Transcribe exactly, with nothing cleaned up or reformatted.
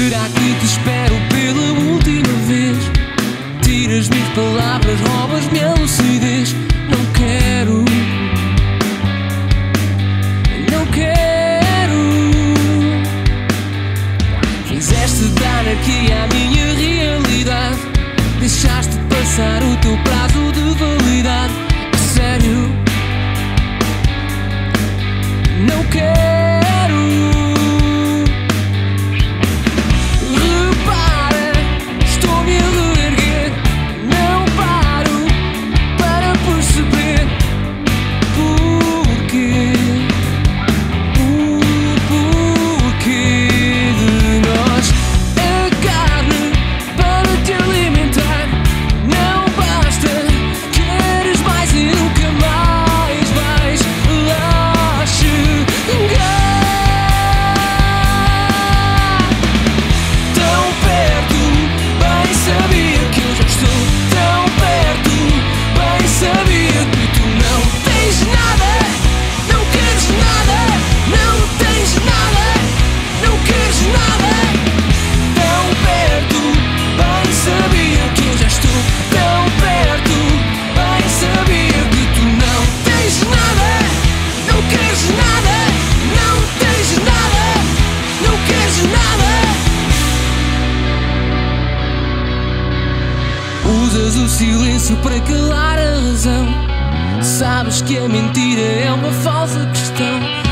Será que te espero pela última vez? Tiras-me as palavras, roubas-me a lucidez. Não quero, não quero. Fizeste da anarquia a minha realidade. Deixaste passar o teu prazo de validade. A sério, não quero. Usas o silêncio para calar a razão. Sabes que a mentira é uma falsa questão.